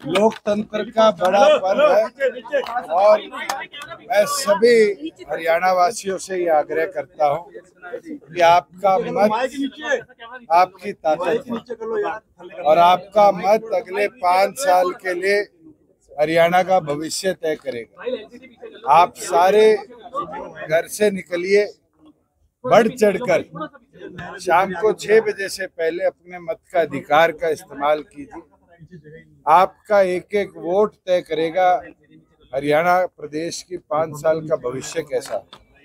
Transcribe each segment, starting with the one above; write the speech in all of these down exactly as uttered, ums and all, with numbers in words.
लोकतंत्र का बड़ा पर्व है और मैं सभी हरियाणा वासियों से ये आग्रह करता हूँ कि आपका मत आपकी ताकत है और आपका मत अगले पाँच साल के लिए हरियाणा का भविष्य तय करेगा। आप सारे घर से निकलिए, बढ़ चढ़कर शाम को छह बजे से पहले अपने मत का अधिकार का इस्तेमाल कीजिए। आपका एक एक वोट तय करेगा हरियाणा प्रदेश की पाँच साल का भविष्य कैसा।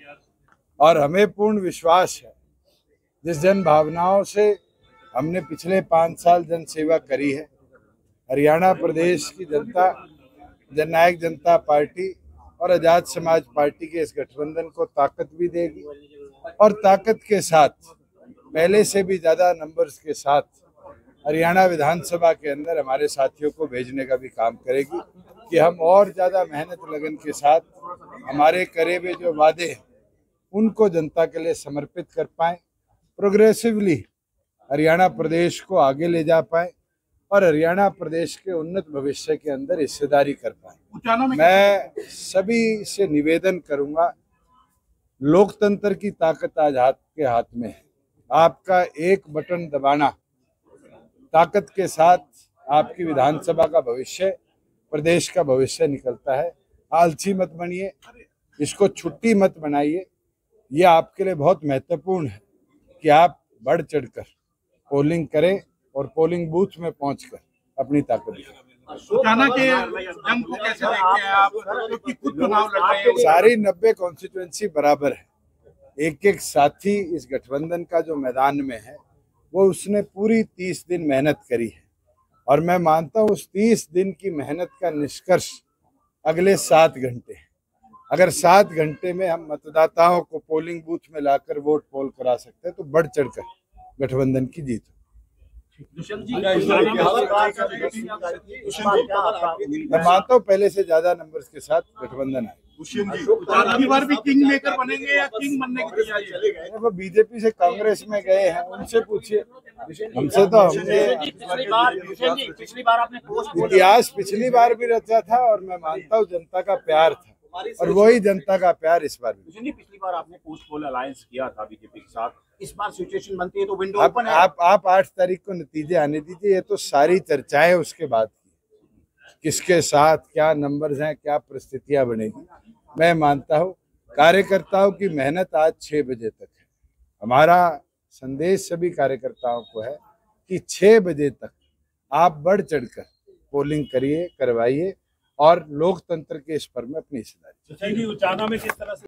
और हमें पूर्ण विश्वास है, जिस जन भावनाओं से हमने पिछले पाँच साल जन सेवा करी है, हरियाणा प्रदेश की जनता जननायक जनता पार्टी और आजाद समाज पार्टी के इस गठबंधन को ताकत भी देगी और ताकत के साथ पहले से भी ज्यादा नंबर्स के साथ हरियाणा विधानसभा के अंदर हमारे साथियों को भेजने का भी काम करेगी कि हम और ज्यादा मेहनत लगन के साथ हमारे करे हुए जो वादे हैं उनको जनता के लिए समर्पित कर पाए, प्रोग्रेसिवली हरियाणा प्रदेश को आगे ले जा पाए और हरियाणा प्रदेश के उन्नत भविष्य के अंदर हिस्सेदारी कर पाए। मैं सभी से निवेदन करूंगा, लोकतंत्र की ताकत आज आपके हाथ में है। आपका एक बटन दबाना ताकत के साथ आपकी विधानसभा का भविष्य, प्रदेश का भविष्य निकलता है। आलसी मत बनिए, इसको छुट्टी मत बनाइए। ये आपके लिए बहुत महत्वपूर्ण है कि आप बढ़ चढ़कर पोलिंग करें और पोलिंग बूथ में पहुंचकर अपनी ताकत दिखाएं। सुचाना के जंग को कैसे देखते हैं आप, क्योंकि कुछ चुनाव लड़ रहे हैं? सारी नब्बे कॉन्स्टिट्यूएंसी बराबर है। एक एक साथी इस गठबंधन का जो मैदान में है वो उसने पूरी तीस दिन मेहनत करी है और मैं मानता हूँ उस तीस दिन की मेहनत का निष्कर्ष अगले सात घंटे। अगर सात घंटे में हम मतदाताओं को पोलिंग बूथ में लाकर वोट पोल करा सकते हैं तो बढ़ चढ़कर गठबंधन की जीत। मैं मानता हूँ पहले से ज्यादा नंबर्स के साथ गठबंधन है। अगली बार भी किंग मेकर बनेंगे या किंग बनने की तैयारी है? वो बीजेपी से कांग्रेस में गए हैं, उनसे पूछिए, हमसे तो हमने पिछली बार आपने इतिहास पिछली बार भी रचा था और मैं मानता हूँ जनता का प्यार था और वही जनता का प्यार इस बार भी। पिछली बार आपने पोस्ट पोल अलायंस किया था बीजेपी के साथ, इस बार सिचुएशन बनती है तो विंडो आप, ओपन है। आप आप आठ तारीख को नतीजे आने दीजिए। ये तो सारी चर्चाएं उसके बाद की, किसके साथ क्या नंबर्स हैं, क्या परिस्थितियां बनेगी। मैं मानता हूँ कार्यकर्ताओं की मेहनत आज छह बजे तक है। हमारा संदेश सभी कार्यकर्ताओं को है कि छह बजे तक आप बढ़ चढ़कर पोलिंग करिए, करवाइए और लोकतंत्र के इस पर्व में अपनी हिस्सेदारी। उचाना में किस तरह से